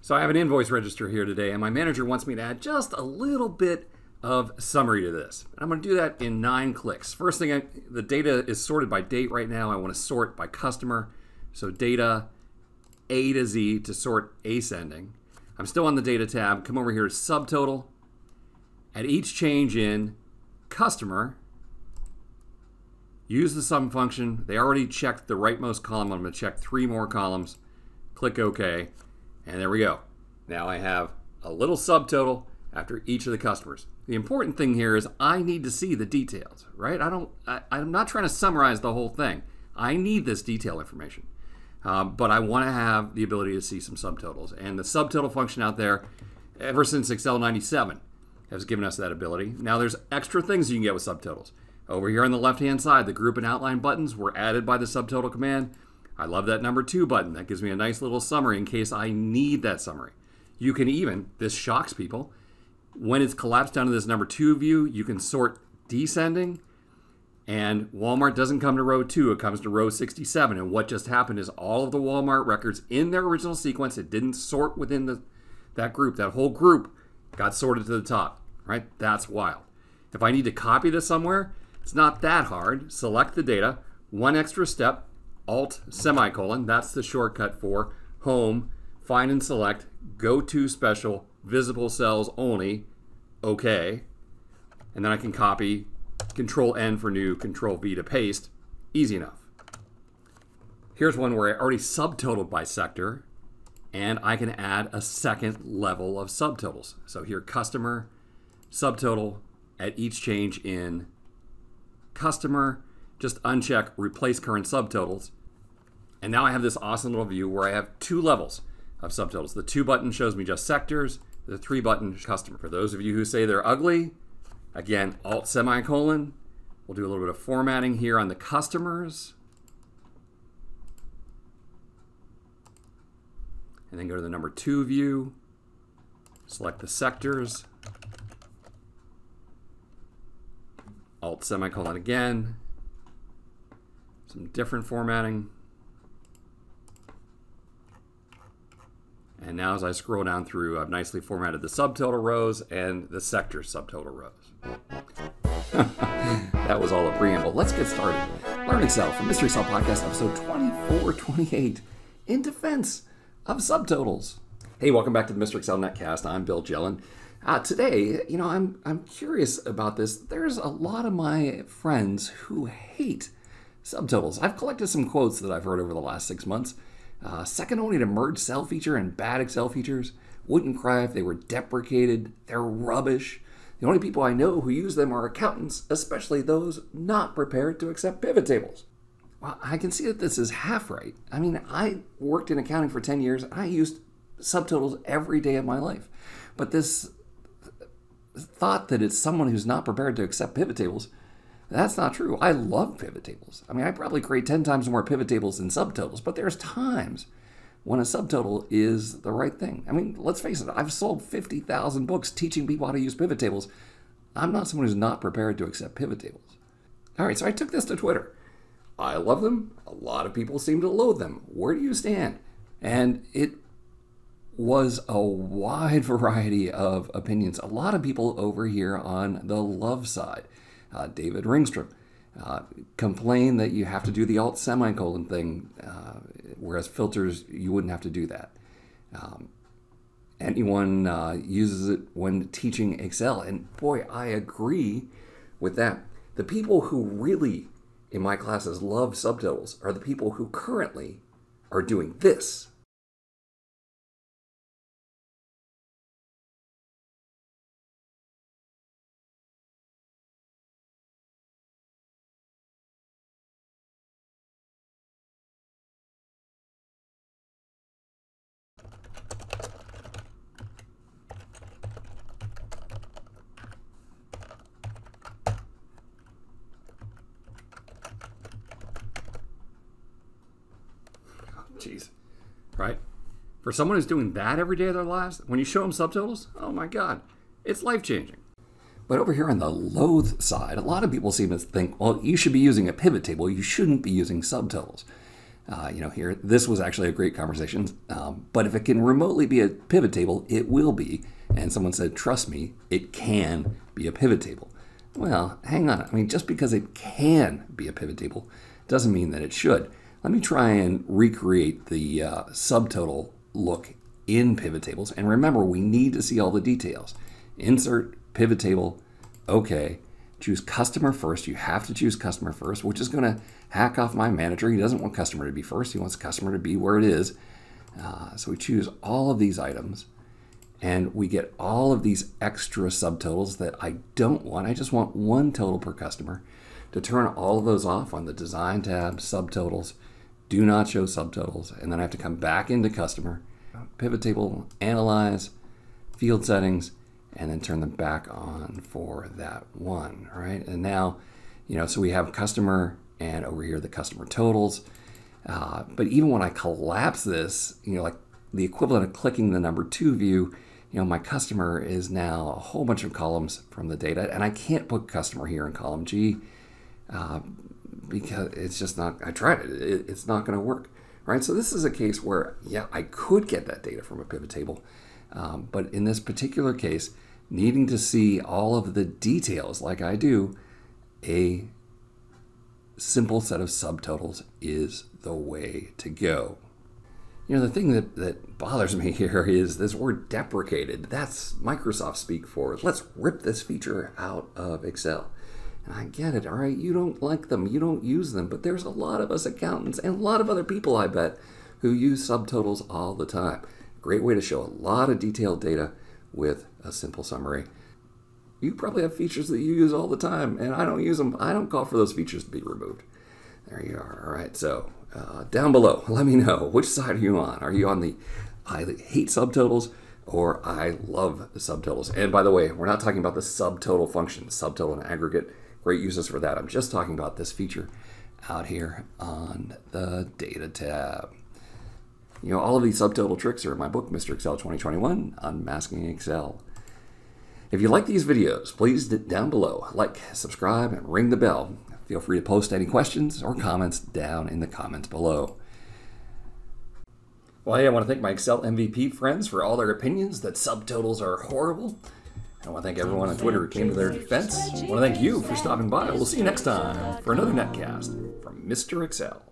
So I have an invoice register here today, and my manager wants me to add just a little bit of summary to this. I'm going to do that in 9 clicks. First thing, the data is sorted by date right now. I want to sort by customer. So data A to Z to sort ascending. I'm still on the data tab. Come over here to subtotal. At each change in customer, use the sum function. They already checked the rightmost column. I'm going to check 3 more columns. Click OK. And there we go. Now I have a little subtotal after each of the customers. The important thing here is I need to see the details, right? I'm not trying to summarize the whole thing. I need this detail information. But I want to have the ability to see some subtotals. And the subtotal function out there, ever since Excel 97, has given us that ability. Now there's extra things you can get with subtotals. Over here on the left-hand side, the group and outline buttons were added by the subtotal command. I love that number 2 button. That gives me a nice little summary in case I need that summary. You can even, this shocks people, when it's collapsed down to this number 2 view, you can sort descending, and Walmart doesn't come to row 2, it comes to row 67. And what just happened is all of the Walmart records in their original sequence, it didn't sort within that group. That whole group got sorted to the top, right? That's wild. If I need to copy this somewhere, it's not that hard. Select the data, 1 extra step, Alt semicolon, that's the shortcut for home, find and select, go to special, visible cells only, OK. And then I can copy, Control N for new, Control V to paste. Easy enough. Here's one where I already subtotaled by sector, and I can add a second level of subtotals. So here, customer, subtotal at each change in customer, just uncheck replace current subtotals. And now I have this awesome little view where I have 2 levels of subtotals. The 2 button shows me just sectors, the 3 button customer. For those of you who say they're ugly, again, Alt semicolon. We'll do a little bit of formatting here on the customers. And then go to the number 2 view, select the sectors, Alt semicolon again, some different formatting. And now as I scroll down through, I've nicely formatted the subtotal rows and the sector subtotal rows. That was all a preamble. Let's get started. Learn Excel from MrExcel Podcast, episode 2428, in defense of subtotals. Hey, welcome back to the MrExcel Netcast. I'm Bill Jellin. Today, I'm curious about this. There's a lot of my friends who hate subtotals. I've collected some quotes that I've heard over the last 6 months. Second only to merge cell feature and bad Excel features. Wouldn't cry if they were deprecated. They're rubbish. The only people I know who use them are accountants, especially those not prepared to accept pivot tables. Well, I can see that this is half right. I mean, I worked in accounting for 10 years. I used subtotals every day of my life. But this thought that it's someone who's not prepared to accept pivot tables, that's not true. I love pivot tables. I mean, I probably create 10 times more pivot tables than subtotals, but there's times when a subtotal is the right thing. I mean, let's face it, I've sold 50,000 books teaching people how to use pivot tables. I'm not someone who's not prepared to accept pivot tables. All right, so I took this to Twitter. I love them. A lot of people seem to loathe them. Where do you stand? And it was a wide variety of opinions. A lot of people over here on the love side. David Ringstrom complained that you have to do the Alt semicolon thing, whereas filters, you wouldn't have to do that. Anyone uses it when teaching Excel, and boy, I agree with that. The people who really, in my classes, love subtotals are the people who currently are doing this. Jeez, right? For someone who's doing that every day of their lives, when you show them subtotals, oh my God, it's life-changing. But over here on the loathe side, a lot of people seem to think, well, you should be using a pivot table. You shouldn't be using subtotals. Here, this was actually a great conversation, but if it can remotely be a pivot table, it will be. And someone said, trust me, it can be a pivot table. Well, hang on. I mean, just because it can be a pivot table doesn't mean that it should. Let me try and recreate the subtotal look in pivot tables. And remember, we need to see all the details. Insert, pivot table, okay. Choose customer first. You have to choose customer first, which is going to hack off my manager. He doesn't want customer to be first. He wants customer to be where it is. So we choose all of these items, and we get all of these extra subtotals that I don't want. I just want one total per customer. To turn all of those off on the Design tab, Subtotals, do not show subtotals, and then I have to come back into Customer, Pivot Table, Analyze, Field Settings, and then turn them back on for that one, right? And now, so we have Customer, and over here the Customer Totals. But even when I collapse this, like the equivalent of clicking the number 2 view, my customer is now a whole bunch of columns from the data, and I can't put customer here in column G because it's just not, I tried it, it's not going to work, right? So this is a case where, yeah, I could get that data from a pivot table, but in this particular case, needing to see all of the details like I do, a simple set of subtotals is the way to go. The thing that bothers me here is this word deprecated. That's Microsoft speak for, let's rip this feature out of Excel. And I get it, all right? You don't like them, you don't use them, but there's a lot of us accountants and a lot of other people, I bet, who use subtotals all the time. Great way to show a lot of detailed data with a simple summary. You probably have features that you use all the time, and I don't use them. I don't call for those features to be removed. There you are. All right, so down below, let me know, which side are you on? Are you on the I hate subtotals or I love the subtotals? And by the way, we're not talking about the subtotal function, subtotal and aggregate. Great uses for that. I'm just talking about this feature out here on the Data tab. All of these subtotal tricks are in my book, MrExcel 2021, Unmasking Excel. If you like these videos, please down below, like, subscribe, and ring the bell. Feel free to post any questions or comments down in the comments below. Well, hey, I want to thank my Excel MVP friends for all their opinions that subtotals are horrible. I want to thank everyone on Twitter who came to their defense. I want to thank you for stopping by. We'll see you next time for another netcast from Mr. Excel.